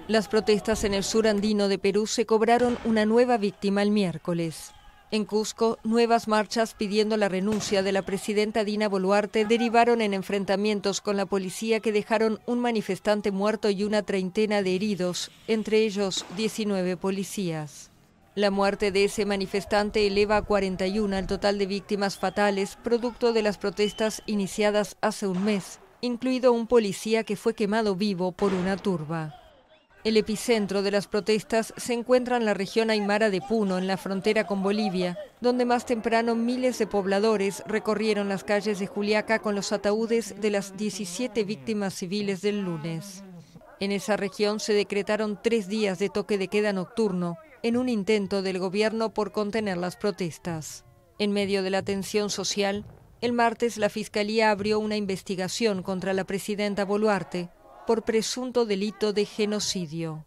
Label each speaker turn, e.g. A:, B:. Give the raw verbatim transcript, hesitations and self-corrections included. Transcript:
A: Las protestas en el sur andino de Perú se cobraron una nueva víctima el miércoles. En Cusco, nuevas marchas pidiendo la renuncia de la presidenta Dina Boluarte derivaron en enfrentamientos con la policía que dejaron un manifestante muerto y una treintena de heridos, entre ellos diecinueve policías. La muerte de ese manifestante eleva a cuarenta y uno el total de víctimas fatales producto de las protestas iniciadas hace un mes, incluido un policía que fue quemado vivo por una turba. El epicentro de las protestas se encuentra en la región aymara de Puno, en la frontera con Bolivia, donde más temprano miles de pobladores recorrieron las calles de Juliaca con los ataúdes de las diecisiete víctimas civiles del lunes. En esa región se decretaron tres días de toque de queda nocturno, en un intento del gobierno por contener las protestas. En medio de la tensión social, el martes la Fiscalía abrió una investigación contra la presidenta Boluarte por presunto delito de genocidio.